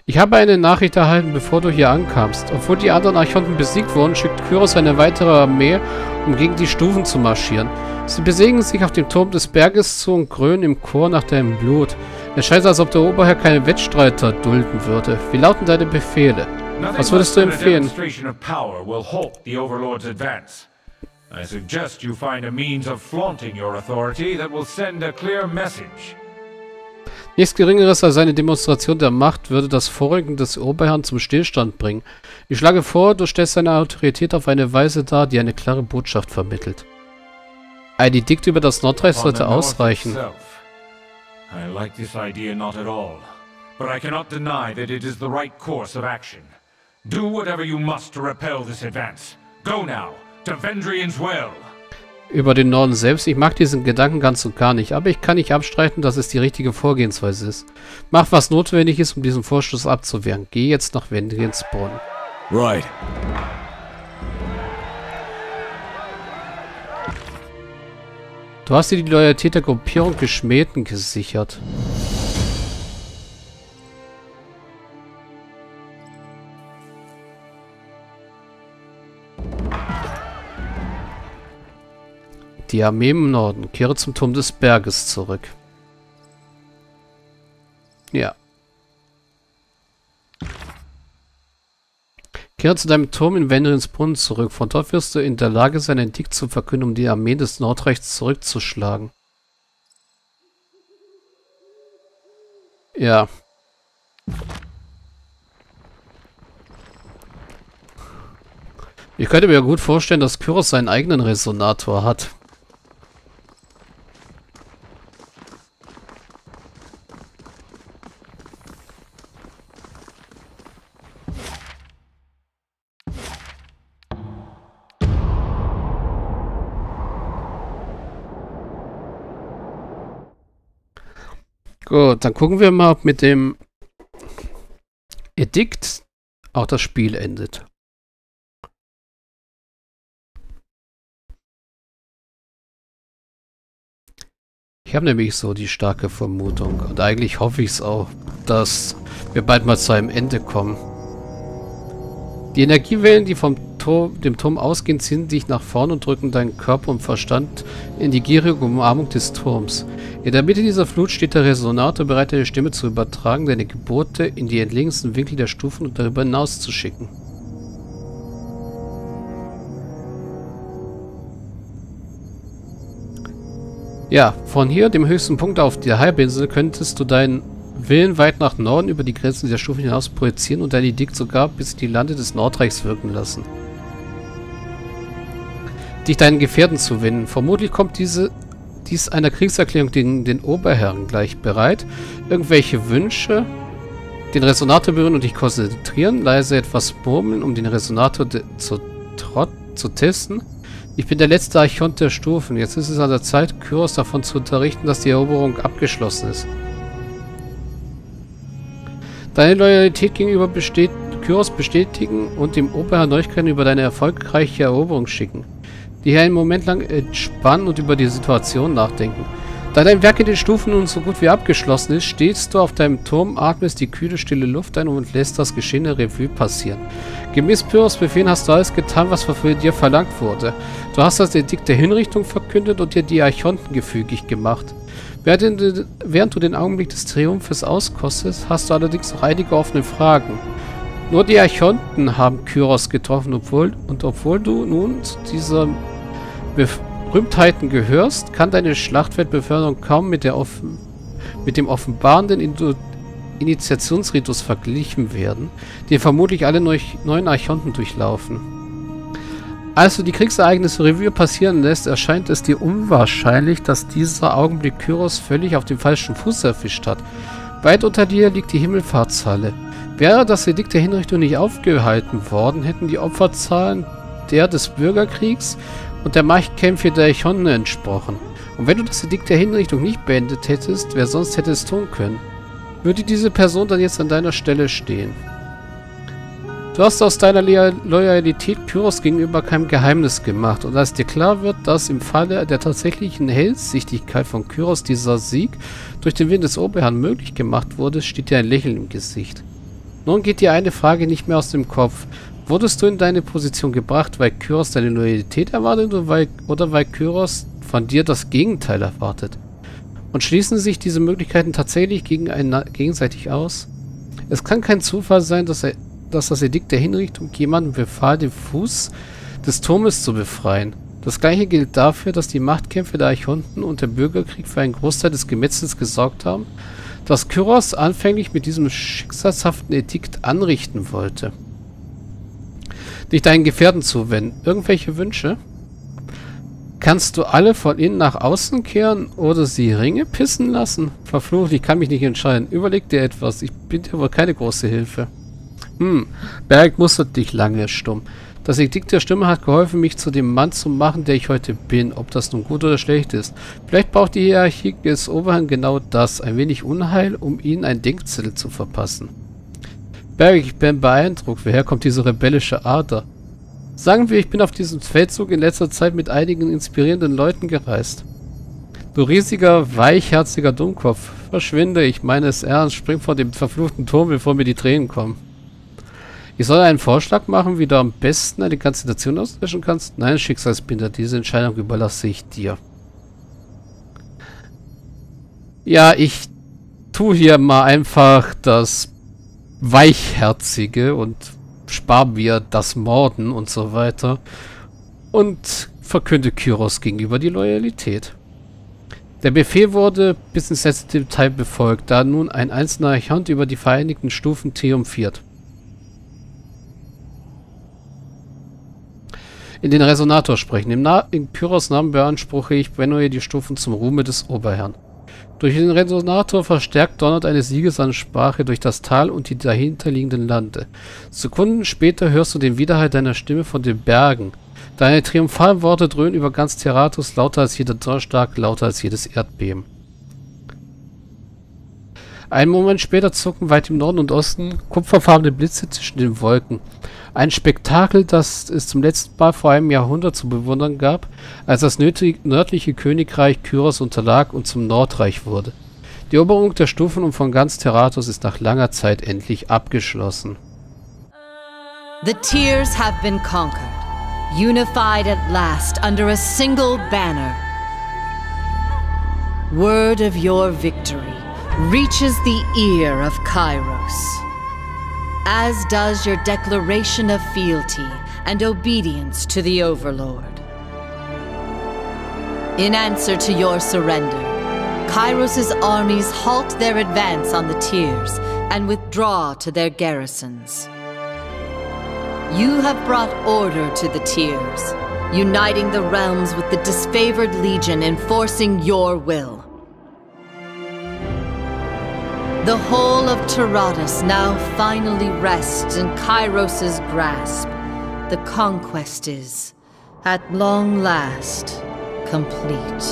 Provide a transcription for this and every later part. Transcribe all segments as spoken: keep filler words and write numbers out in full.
Ich habe eine Nachricht erhalten, bevor du hier ankamst. Obwohl die anderen Archonten besiegt wurden, schickt Kyros eine weitere Armee, um gegen die Stufen zu marschieren. Sie besegen sich auf dem Turm des Berges zu und grölen im Chor nach deinem Blut. Es scheint, als ob der Oberherr keine Wettstreiter dulden würde. Wie lauten deine Befehle? Was würdest du empfehlen? I suggest you find a means of flaunting your authority that will send a clear message. Nichts Geringeres als eine Demonstration der Macht würde das Vorrücken des Oberherrn zum Stillstand bringen. Ich schlage vor, du stellst deine Autorität auf eine Weise dar, die eine klare Botschaft vermittelt. Ein Edikt über das Nordreich sollte ausreichen. I like this idea not at all, but I cannot deny that it is the right course of action. Do whatever you must to repel this advance. Go now to Vendrian's Well. Über den Norden selbst, ich mag diesen Gedanken ganz und gar nicht, aber ich kann nicht abstreiten, dass es die richtige Vorgehensweise ist. Mach, was notwendig ist, um diesen Vorstoß abzuwehren. Geh jetzt nach Vendrians Brunnen. Right. Du hast dir die Loyalität der Gruppierung Geschmähten gesichert. Die Armee im Norden. Kehre zum Turm des Berges zurück. Ja. Kehre zu deinem Turm in Vendrians Brunnen zurück. Von dort wirst du in der Lage sein, ein Edikt zu verkünden, um die Armee des Nordreichs zurückzuschlagen. Ja. Ich könnte mir gut vorstellen, dass Kyros seinen eigenen Resonator hat. Gut, dann gucken wir mal, ob mit dem Edikt auch das Spiel endet. Ich habe nämlich so die starke Vermutung und eigentlich hoffe ich es auch, dass wir bald mal zu einem Ende kommen. Die Energiewellen, die vom Turm, dem Turm ausgehen, ziehen dich nach vorn und drücken deinen Körper und Verstand in die gierige Umarmung des Turms. In der Mitte dieser Flut steht der Resonator, bereit, deine Stimme zu übertragen, deine Gebote in die entlegensten Winkel der Stufen und darüber hinaus zu schicken. Ja, von hier, dem höchsten Punkt auf der Halbinsel, könntest du deinen Willen weit nach Norden über die Grenzen der Stufen hinaus projizieren und dein Edikt sogar bis in die Lande des Nordreichs wirken lassen. Dich deinen Gefährten zu winnen. Vermutlich kommt diese, dies einer Kriegserklärung gegen den Oberherrn gleich. Bereit? Irgendwelche Wünsche? Den Resonator berühren und dich konzentrieren? Leise etwas murmeln, um den Resonator zu, trot zu testen? Ich bin der letzte Archont der Stufen. Jetzt ist es an der Zeit, Kyros davon zu unterrichten, dass die Eroberung abgeschlossen ist. Deine Loyalität gegenüber besteht, Kyros bestätigen und dem Oberherrn Neuigkeiten über deine erfolgreiche Eroberung schicken. Die hier einen Moment lang entspannen und über die Situation nachdenken. Da dein Werk in den Stufen nun so gut wie abgeschlossen ist, stehst du auf deinem Turm, atmest die kühle, stille Luft ein und lässt das geschehene Revue passieren. Gemäß Pyros Befehl hast du alles getan, was von dir verlangt wurde. Du hast das Edikt der Hinrichtung verkündet und dir die Archonten gefügig gemacht. Während, während du den Augenblick des Triumphes auskostest, hast du allerdings noch einige offene Fragen. Nur die Archonten haben Kyros getroffen, obwohl und obwohl du nun zu dieser Berühmtheiten gehörst, kann deine Schlachtfeldbeförderung kaum mit, der offen, mit dem offenbarenden Indu Initiationsritus verglichen werden, den vermutlich alle neu neuen Archonten durchlaufen. Als du die Kriegsereignisse Revue passieren lässt, erscheint es dir unwahrscheinlich, dass dieser Augenblick Kyros völlig auf dem falschen Fuß erwischt hat. Weit unter dir liegt die Himmelfahrtshalle. Wäre das Edikt der Hinrichtung nicht aufgehalten worden, hätten die Opferzahlen der des Bürgerkriegs und der Machtkämpfe der Archonten entsprochen. Und wenn du das Edikt der Hinrichtung nicht beendet hättest, wer sonst hätte es tun können? Würde diese Person dann jetzt an deiner Stelle stehen? Du hast aus deiner Le Loyalität Kyros gegenüber kein Geheimnis gemacht, und als dir klar wird, dass im Falle der tatsächlichen Hellsichtigkeit von Kyros dieser Sieg durch den Willen des Oberherrn möglich gemacht wurde, steht dir ein Lächeln im Gesicht. Nun geht dir eine Frage nicht mehr aus dem Kopf. Wurdest du in deine Position gebracht, weil Kyros deine Loyalität erwartet oder weil, oder weil Kyros von dir das Gegenteil erwartet? Und schließen sich diese Möglichkeiten tatsächlich gegenseitig aus? Es kann kein Zufall sein, dass, er, dass das Edikt der Hinrichtung jemandem befahl, den Fuß des Turmes zu befreien. Das gleiche gilt dafür, dass die Machtkämpfe der Archonten und der Bürgerkrieg für einen Großteil des Gemetzels gesorgt haben, das Kyros anfänglich mit diesem schicksalshaften Edikt anrichten wollte. Dich deinen Gefährten zuwenden. Irgendwelche Wünsche? Kannst du alle von innen nach außen kehren oder sie Ringe pissen lassen? Verflucht, ich kann mich nicht entscheiden. Überleg dir etwas. Ich bin dir wohl keine große Hilfe. Hm, Berg mustert dich lange stumm. Das Edikt der Stimme hat geholfen, mich zu dem Mann zu machen, der ich heute bin. Ob das nun gut oder schlecht ist. Vielleicht braucht die Hierarchie des Oberherrn genau das. Ein wenig Unheil, um ihnen ein Denkzettel zu verpassen. Berg, ich bin beeindruckt. Woher kommt diese rebellische Ader? Sagen wir, ich bin auf diesem Feldzug in letzter Zeit mit einigen inspirierenden Leuten gereist. Du riesiger, weichherziger Dummkopf. Verschwinde, ich meine es ernst. Spring vor dem verfluchten Turm, bevor mir die Tränen kommen. Ich soll einen Vorschlag machen, wie du am besten eine ganze Nation auslöschen kannst? Nein, Schicksalsbinder, diese Entscheidung überlasse ich dir. Ja, ich tue hier mal einfach das Weichherzige und spar mir das Morden und so weiter und verkünde Kyros gegenüber die Loyalität. Der Befehl wurde bis ins letzte Detail befolgt, da nun ein einzelner Archont über die vereinigten Stufen triumphiert. In den Resonator sprechen. Im, Na in Kyros Namen beanspruche ich Bennoe die Stufen zum Ruhme des Oberherrn. Durch den Resonator verstärkt donnert eine Siegesansprache durch das Tal und die dahinterliegenden Lande. Sekunden später hörst du den Widerhall deiner Stimme von den Bergen. Deine triumphalen Worte dröhnen über ganz Terratus, lauter als jeder Donnerstag, lauter als jedes Erdbeben. Einen Moment später zucken weit im Norden und Osten kupferfarbene Blitze zwischen den Wolken. Ein Spektakel, das es zum letzten Mal vor einem Jahrhundert zu bewundern gab, als das nördliche Königreich Kyros unterlag und zum Nordreich wurde. Die Eroberung der Stufen und von ganz Terratus ist nach langer Zeit endlich abgeschlossen. The Tears have been conquered, unified at last under a single banner. Word of your victory reaches the ear of Kairos, as does your declaration of fealty and obedience to the Overlord. In answer to your surrender, Kairos' armies halt their advance on the Tears and withdraw to their garrisons. You have brought order to the Tears, uniting the realms with the disfavored Legion, enforcing your will. The whole of Terratus now finally rests in Kairos' grasp. The conquest is, at long last, complete.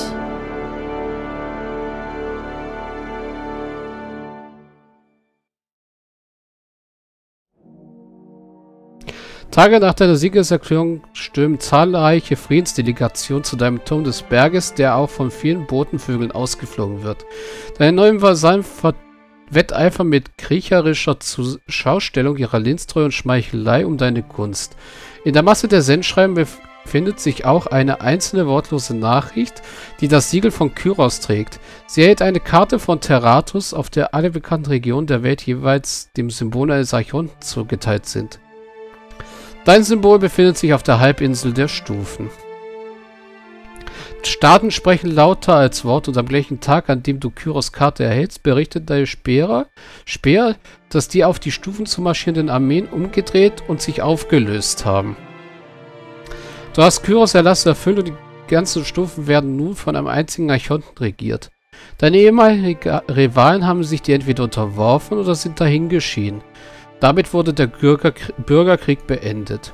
Tage nach deiner Siegeserklärung stürmen zahlreiche Friedensdelegationen zu deinem Turm des Berges, der auch von vielen Botenvögeln ausgeflogen wird. Deine neuen Vasallen wetteifern mit kriecherischer Schaustellung ihrer Lindstreue und Schmeichelei um deine Gunst. In der Masse der Sendschreiben befindet sich auch eine einzelne wortlose Nachricht, die das Siegel von Kyros trägt. Sie erhält eine Karte von Terratus, auf der alle bekannten Regionen der Welt jeweils dem Symbol eines Archonten zugeteilt sind. Dein Symbol befindet sich auf der Halbinsel der Stufen. Staaten sprechen lauter als Wort und am gleichen Tag, an dem du Kyros Karte erhältst, berichtet deine Speer, Speer, dass die auf die Stufen zu marschierenden Armeen umgedreht und sich aufgelöst haben. Du hast Kyros Erlass erfüllt und die ganzen Stufen werden nun von einem einzigen Archonten regiert. Deine ehemaligen Rivalen haben sich dir entweder unterworfen oder sind dahingeschieden. Damit wurde der Bürgerkrieg, Bürgerkrieg beendet.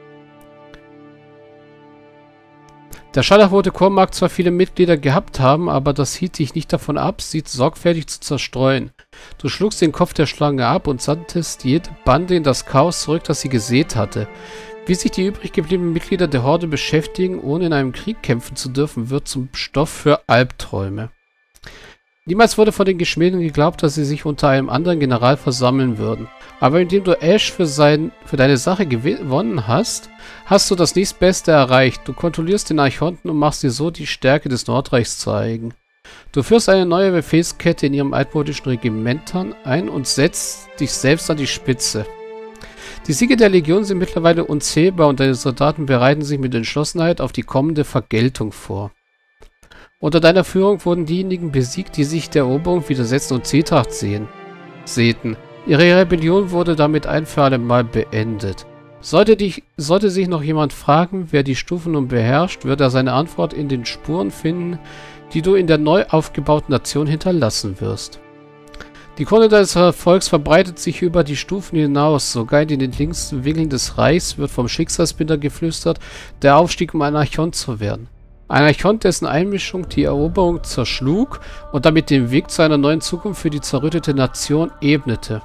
Der Scharlachrote Chor mag zwar viele Mitglieder gehabt haben, aber das hielt dich nicht davon ab, sie sorgfältig zu zerstreuen. Du schlugst den Kopf der Schlange ab und sandtest jede Bande in das Chaos zurück, das sie gesät hatte. Wie sich die übrig gebliebenen Mitglieder der Horde beschäftigen, ohne in einem Krieg kämpfen zu dürfen, wird zum Stoff für Albträume. Niemals wurde von den Geschmieden geglaubt, dass sie sich unter einem anderen General versammeln würden. Aber indem du Ash für, sein, für deine Sache gewonnen hast, hast du das nächstbeste erreicht. Du kontrollierst den Archonten und machst dir so die Stärke des Nordreichs zu eigen. Du führst eine neue Befehlskette in ihren altmodischen Regimentern ein und setzt dich selbst an die Spitze. Die Siege der Legion sind mittlerweile unzählbar und deine Soldaten bereiten sich mit Entschlossenheit auf die kommende Vergeltung vor. Unter deiner Führung wurden diejenigen besiegt, die sich der Eroberung widersetzen und Zwietracht sehen, säten. Ihre Rebellion wurde damit ein für alle Mal beendet. Sollte, dich, sollte sich noch jemand fragen, wer die Stufen nun beherrscht, wird er seine Antwort in den Spuren finden, die du in der neu aufgebauten Nation hinterlassen wirst. Die Krone deines Erfolgs verbreitet sich über die Stufen hinaus, sogar in den entlegensten Winkeln des Reichs wird vom Schicksalsbinder geflüstert, der Aufstieg, um ein Archont zu werden. Ein Archont, dessen Einmischung die Eroberung zerschlug und damit den Weg zu einer neuen Zukunft für die zerrüttete Nation ebnete.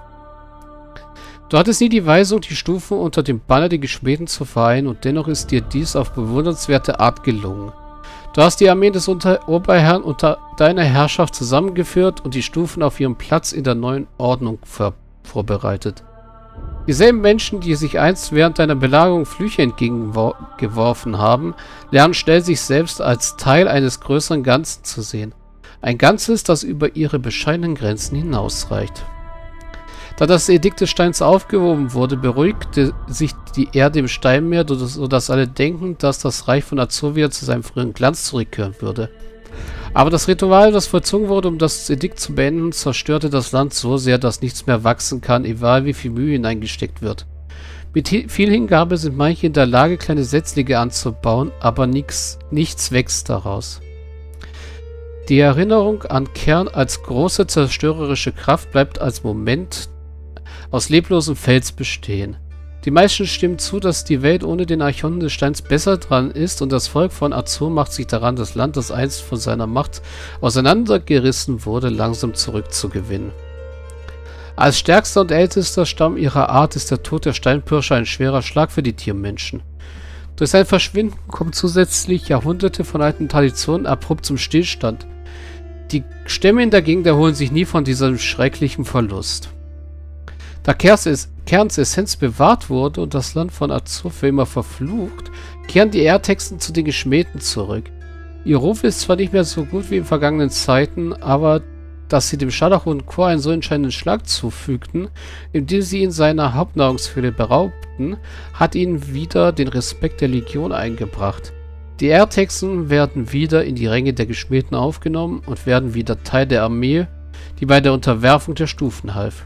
Du hattest nie die Weisung, die Stufen unter dem Banner der Geschmähten zu vereinen, und dennoch ist dir dies auf bewundernswerte Art gelungen. Du hast die Armeen des unter Oberherrn unter deiner Herrschaft zusammengeführt und die Stufen auf ihren Platz in der neuen Ordnung vorbereitet. Dieselben Menschen, die sich einst während deiner Belagerung Flüche entgegengeworfen haben, lernen schnell, sich selbst als Teil eines größeren Ganzen zu sehen. Ein Ganzes, das über ihre bescheidenen Grenzen hinausreicht. Da das Edikt des Steins aufgehoben wurde, beruhigte sich die Erde im Steinmeer, sodass alle denken, dass das Reich von Azur wieder zu seinem früheren Glanz zurückkehren würde. Aber das Ritual, das vollzogen wurde, um das Edikt zu beenden, zerstörte das Land so sehr, dass nichts mehr wachsen kann, egal wie viel Mühe hineingesteckt wird. Mit viel Hingabe sind manche in der Lage, kleine Setzlinge anzubauen, aber nix, nichts wächst daraus. Die Erinnerung an Kern als große zerstörerische Kraft bleibt als Moment aus leblosem Fels bestehen. Die meisten stimmen zu, dass die Welt ohne den Archonten des Steins besser dran ist, und das Volk von Azur macht sich daran, das Land, das einst von seiner Macht auseinandergerissen wurde, langsam zurückzugewinnen. Als stärkster und ältester Stamm ihrer Art ist der Tod der Steinpirscher ein schwerer Schlag für die Tiermenschen. Durch sein Verschwinden kommen zusätzlich Jahrhunderte von alten Traditionen abrupt zum Stillstand. Die Stämme in der Gegend erholen sich nie von diesem schrecklichen Verlust. Da Kerns Essenz bewahrt wurde und das Land von Azur für immer verflucht, kehren die Erdhexen zu den Geschmähten zurück. Ihr Ruf ist zwar nicht mehr so gut wie in vergangenen Zeiten, aber dass sie dem scharlachroten Chor einen so entscheidenden Schlag zufügten, indem sie ihn seiner Hauptnahrungsquelle beraubten, hat ihnen wieder den Respekt der Legion eingebracht. Die Erdhexen werden wieder in die Ränge der Geschmähten aufgenommen und werden wieder Teil der Armee, die bei der Unterwerfung der Stufen half.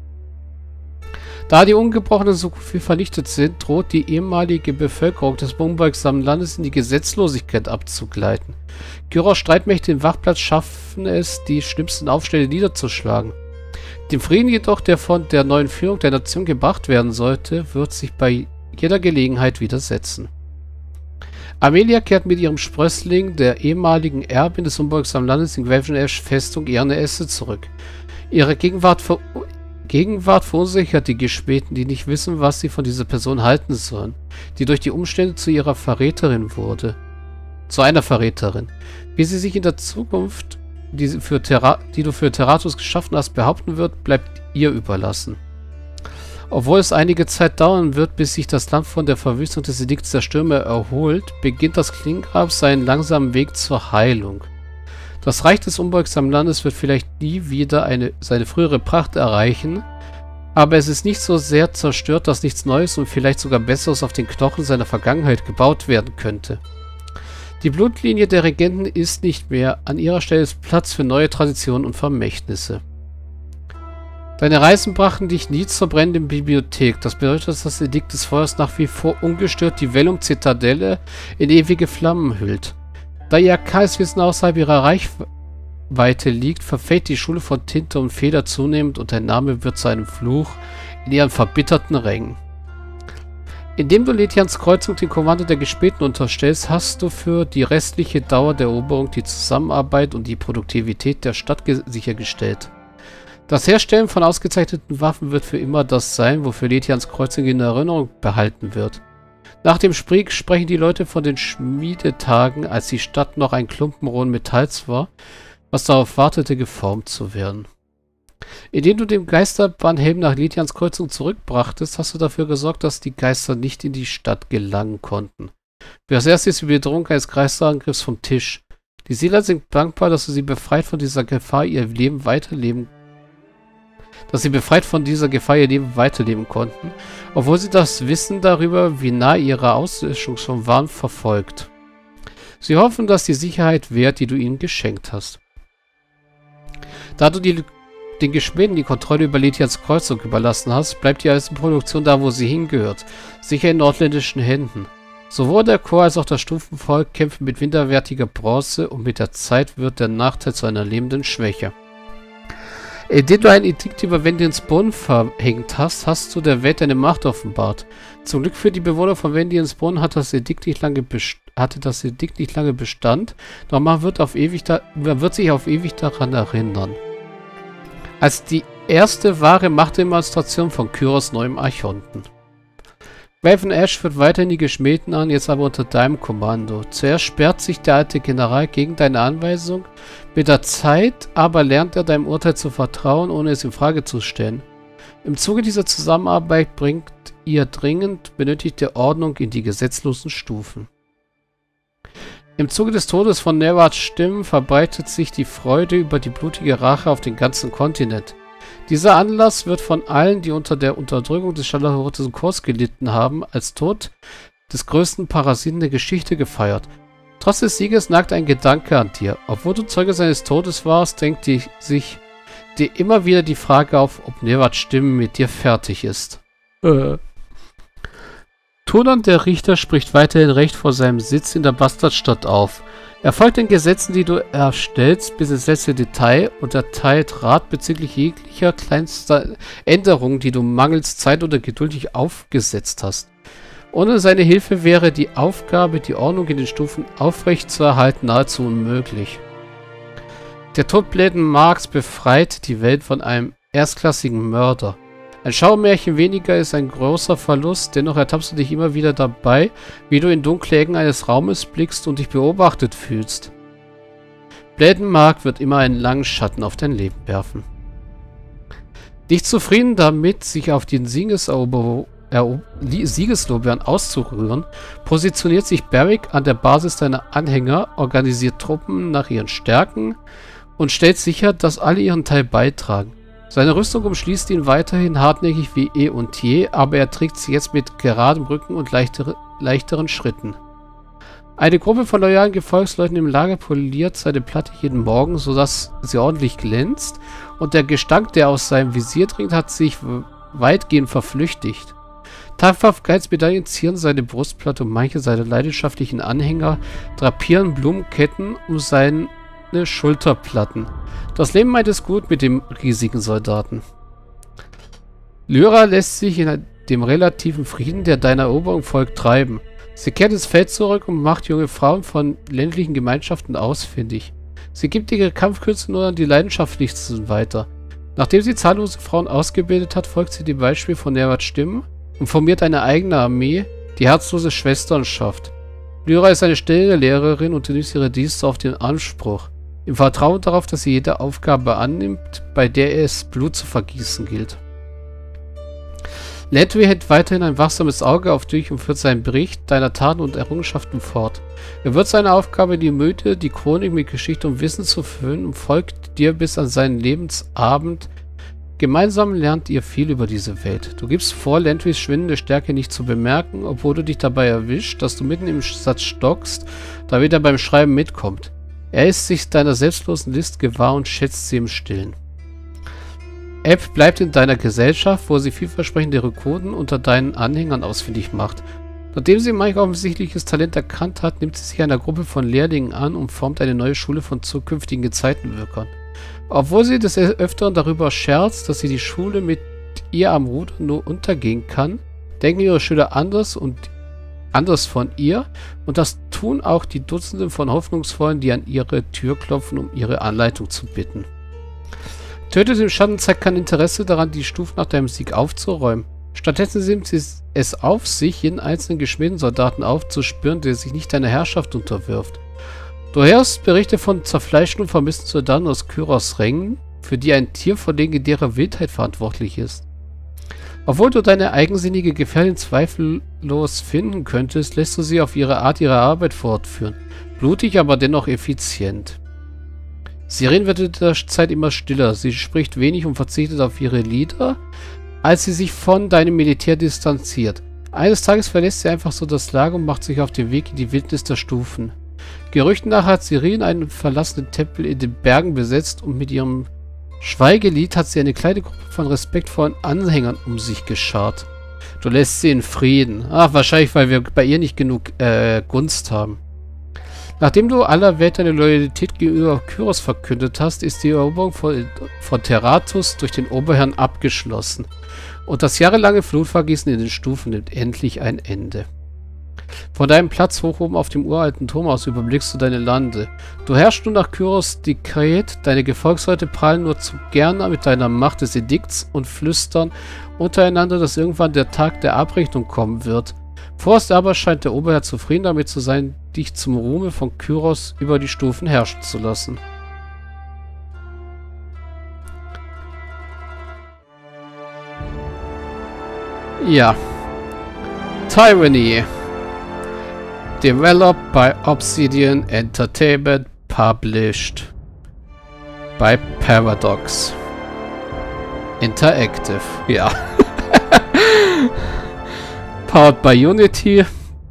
Da die Ungebrochenen so gut wie vernichtet sind, droht die ehemalige Bevölkerung des unbeugsamen Landes in die Gesetzlosigkeit abzugleiten. Kyros Streitmächte im Wachplatz schaffen es, die schlimmsten Aufstände niederzuschlagen. Dem Frieden jedoch, der von der neuen Führung der Nation gebracht werden sollte, wird sich bei jeder Gelegenheit widersetzen. Amelia kehrt mit ihrem Sprössling, der ehemaligen Erbin des unbeugsamen Landes in Gravenash Festung Erne-Esse zurück. Ihre Gegenwart ver Gegenwart verunsichert die Geschmähten, die nicht wissen, was sie von dieser Person halten sollen, die durch die Umstände zu ihrer Verräterin wurde. Zu einer Verräterin. Wie sie sich in der Zukunft, die, für die du für Terratus geschaffen hast, behaupten wird, bleibt ihr überlassen. Obwohl es einige Zeit dauern wird, bis sich das Land von der Verwüstung des Edikts der Stürme erholt, beginnt das Klingrab seinen langsamen Weg zur Heilung. Das Reich des unbeugsamen Landes wird vielleicht nie wieder eine, seine frühere Pracht erreichen, aber es ist nicht so sehr zerstört, dass nichts Neues und vielleicht sogar Besseres auf den Knochen seiner Vergangenheit gebaut werden könnte. Die Blutlinie der Regenten ist nicht mehr, an ihrer Stelle ist Platz für neue Traditionen und Vermächtnisse. Deine Reisen brachten dich nie zur brennenden Bibliothek, das bedeutet, dass das Edikt des Feuers nach wie vor ungestört die Vellum-Zitadelle in ewige Flammen hüllt. Da ihr arkades Wissen außerhalb ihrer Reichweite liegt, verfällt die Schule von Tinte und Feder zunehmend und dein Name wird zu einem Fluch in ihren verbitterten Rängen. Indem du Lethians Kreuzung den Kommando der Geschmähten unterstellst, hast du für die restliche Dauer der Eroberung die Zusammenarbeit und die Produktivität der Stadt sichergestellt. Das Herstellen von ausgezeichneten Waffen wird für immer das sein, wofür Lethians Kreuzung in Erinnerung behalten wird. Nach dem Krieg sprechen die Leute von den Schmiedetagen, als die Stadt noch ein Klumpen rohen Metalls war, was darauf wartete, geformt zu werden. Indem du den Geisterbahnhelm nach Lydians Kreuzung zurückbrachtest, hast du dafür gesorgt, dass die Geister nicht in die Stadt gelangen konnten. Für das erste ist die Bedrohung eines Geisterangriffs vom Tisch. Die Seelen sind dankbar, dass du sie befreit von dieser Gefahr ihr Leben weiterleben dass sie befreit von dieser Gefahr ihr Leben weiterleben konnten, obwohl sie das Wissen darüber, wie nah ihre Auslöschung schon waren, verfolgt. Sie hoffen, dass die Sicherheit währt, die du ihnen geschenkt hast. Da du die, den Geschmäden die Kontrolle über Lydians Kreuzung überlassen hast, bleibt die Eisenproduktion da, wo sie hingehört, sicher in nordländischen Händen. Sowohl der Chor als auch das Stufenvolk kämpfen mit minderwertiger Bronze und mit der Zeit wird der Nachteil zu einer lebenden Schwäche. Indem du ein Edikt über Vendiens Brunnen verhängt hast, hast du der Welt deine Macht offenbart. Zum Glück für die Bewohner von Vendiens Brunnen hat das Edikt nicht lange hatte das Edikt nicht lange Bestand, doch man wird, auf ewig da man wird sich auf ewig daran erinnern. Als die erste wahre Machtdemonstration von Kyros neuem Archonten. Raven Ash führt weiterhin die Geschmähten an, jetzt aber unter deinem Kommando. Zuerst sperrt sich der alte General gegen deine Anweisung, mit der Zeit aber lernt er deinem Urteil zu vertrauen, ohne es in Frage zu stellen. Im Zuge dieser Zusammenarbeit bringt ihr dringend benötigte Ordnung in die gesetzlosen Stufen. Im Zuge des Todes von Nerats Stimmen verbreitet sich die Freude über die blutige Rache auf den ganzen Kontinent. Dieser Anlass wird von allen, die unter der Unterdrückung des scharlachroten Chors gelitten haben, als Tod des größten Parasiten der Geschichte gefeiert. Trotz des Sieges nagt ein Gedanke an dir. Obwohl du Zeuge seines Todes warst, drängt die, sich dir immer wieder die Frage auf, ob Nerats Stimme mit dir fertig ist. Äh. Tonan, der Richter, spricht weiterhin recht vor seinem Sitz in der Bastardstadt auf. Er folgt den Gesetzen, die du erstellst, bis ins letzte Detail und erteilt Rat bezüglich jeglicher kleinster Änderungen, die du mangels Zeit oder geduldig aufgesetzt hast. Ohne seine Hilfe wäre die Aufgabe, die Ordnung in den Stufen aufrecht zu erhalten, nahezu unmöglich. Der Tod Bläden Marks befreit die Welt von einem erstklassigen Mörder. Ein Schaumärchen weniger ist ein großer Verlust, dennoch ertappst du dich immer wieder dabei, wie du in dunkle Ecken eines Raumes blickst und dich beobachtet fühlst. Blädenmark wird immer einen langen Schatten auf dein Leben werfen. Nicht zufrieden damit, sich auf den Siegeslorbeeren auszurühren, positioniert sich Beric an der Basis deiner Anhänger, organisiert Truppen nach ihren Stärken und stellt sicher, dass alle ihren Teil beitragen. Seine Rüstung umschließt ihn weiterhin hartnäckig wie eh und je, aber er trägt sie jetzt mit geradem Rücken und leichtere, leichteren Schritten. Eine Gruppe von loyalen Gefolgsleuten im Lager poliert seine Platte jeden Morgen, sodass sie ordentlich glänzt, und der Gestank, der aus seinem Visier dringt, hat sich weitgehend verflüchtigt. Tapferkeitsmedaillen zieren seine Brustplatte und manche seiner leidenschaftlichen Anhänger drapieren Blumenketten um seine Schulterplatten. Das Leben meint es gut mit dem riesigen Soldaten. Lyra lässt sich in dem relativen Frieden, der deiner Eroberung folgt, treiben. Sie kehrt ins Feld zurück und macht junge Frauen von ländlichen Gemeinschaften ausfindig. Sie gibt ihre Kampfkünste nur an die Leidenschaftlichsten weiter. Nachdem sie zahllose Frauen ausgebildet hat, folgt sie dem Beispiel von Nerats Stimmen und formiert eine eigene Armee, die herzlose Schwestern schafft. Lyra ist eine stille Lehrerin und genießt ihre Dienste auf den Anspruch, im Vertrauen darauf, dass sie jede Aufgabe annimmt, bei der es Blut zu vergießen gilt. Ledwy hält weiterhin ein wachsames Auge auf dich und führt seinen Bericht deiner Taten und Errungenschaften fort. Er wird seine Aufgabe, die Mythe, die Chronik mit Geschichte und Wissen zu füllen, und folgt dir bis an seinen Lebensabend. Gemeinsam lernt ihr viel über diese Welt. Du gibst vor, Ledwys schwindende Stärke nicht zu bemerken, obwohl du dich dabei erwischt, dass du mitten im Satz stockst, damit er beim Schreiben mitkommt. Er ist sich deiner selbstlosen List gewahr und schätzt sie im Stillen. App bleibt in deiner Gesellschaft, wo sie vielversprechende Rekruten unter deinen Anhängern ausfindig macht. Nachdem sie manch offensichtliches Talent erkannt hat, nimmt sie sich einer Gruppe von Lehrlingen an und formt eine neue Schule von zukünftigen Gezeitenwirkern. Obwohl sie des Öfteren darüber scherzt, dass sie die Schule mit ihr am Ruder nur untergehen kann, denken ihre Schüler anders und anders von ihr, und das tun auch die Dutzende von Hoffnungsvollen, die an ihre Tür klopfen, um ihre Anleitung zu bitten. Tötet im Schatten zeigt kein Interesse daran, die Stufen nach deinem Sieg aufzuräumen. Stattdessen nimmt sie es auf sich, jeden einzelnen geschmähten Soldaten aufzuspüren, der sich nicht deiner Herrschaft unterwirft. Du hörst Berichte von zerfleischten und vermissten Soldaten aus Kyros Rängen, für die ein Tier von legendärer Wildheit verantwortlich ist. Obwohl du deine eigensinnige Gefährtin zweifellos finden könntest, lässt du sie auf ihre Art ihre Arbeit fortführen. Blutig, aber dennoch effizient. Siren wird in der Zeit immer stiller. Sie spricht wenig und verzichtet auf ihre Lieder, als sie sich von deinem Militär distanziert. Eines Tages verlässt sie einfach so das Lager und macht sich auf den Weg in die Wildnis der Stufen. Gerüchten nach hat Siren einen verlassenen Tempel in den Bergen besetzt und mit ihrem Schweigelied hat sie eine kleine Gruppe von respektvollen Anhängern um sich geschart. Du lässt sie in Frieden. Ach, wahrscheinlich, weil wir bei ihr nicht genug äh, Gunst haben. Nachdem du aller Welt deine Loyalität gegenüber Kyros verkündet hast, ist die Eroberung von, von Terratus durch den Oberherrn abgeschlossen. Und das jahrelange Flutvergießen in den Stufen nimmt endlich ein Ende. Von deinem Platz hoch oben auf dem uralten Turm aus überblickst du deine Lande. Du herrschst nun nach Kyros Dekret, deine Gefolgsleute prallen nur zu gerne mit deiner Macht des Edikts und flüstern untereinander, dass irgendwann der Tag der Abrechnung kommen wird. Vorerst aber scheint der Oberherr zufrieden damit zu sein, dich zum Ruhme von Kyros über die Stufen herrschen zu lassen. Ja. Tyranny. Developed by Obsidian Entertainment, published by Paradox Interactive. Ja. Powered by Unity.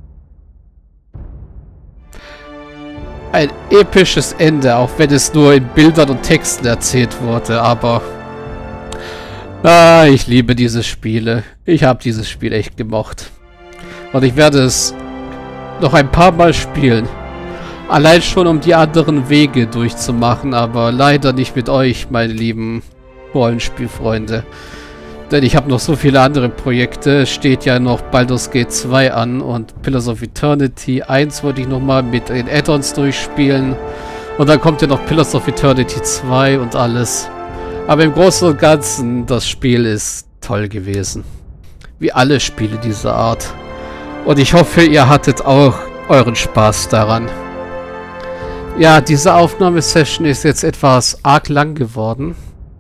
Ein episches Ende, auch wenn es nur in Bildern und Texten erzählt wurde, aber ah, ich liebe diese Spiele. Ich habe dieses Spiel echt gemocht. Und ich werde es noch ein paar Mal spielen. Allein schon, um die anderen Wege durchzumachen, aber leider nicht mit euch, meine lieben Rollenspielfreunde. Denn ich habe noch so viele andere Projekte. Es steht ja noch Baldur's Gate zwei an und Pillars of Eternity eins wollte ich nochmal mit den Add-ons durchspielen. Und dann kommt ja noch Pillars of Eternity zwei und alles. Aber im Großen und Ganzen, das Spiel ist toll gewesen. Wie alle Spiele dieser Art. Und ich hoffe, ihr hattet auch euren Spaß daran. Ja, diese Aufnahmesession ist jetzt etwas arg lang geworden.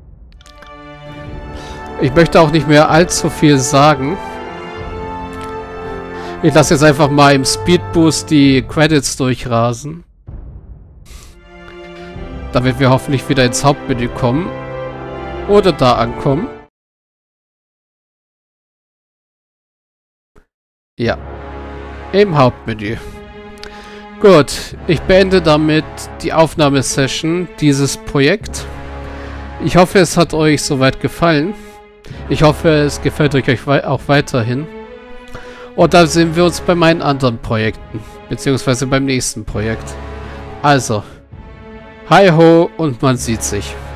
Ich möchte auch nicht mehr allzu viel sagen. Ich lasse jetzt einfach mal im Speedboost die Credits durchrasen. Damit wir hoffentlich wieder ins Hauptmenü kommen. Oder da ankommen. Ja. Im Hauptmenü. Gut, ich beende damit die Aufnahmesession dieses Projekt. Ich hoffe, es hat euch soweit gefallen. Ich hoffe, es gefällt euch auch weiterhin. Und dann sehen wir uns bei meinen anderen Projekten. Beziehungsweise beim nächsten Projekt. Also, hi ho und man sieht sich.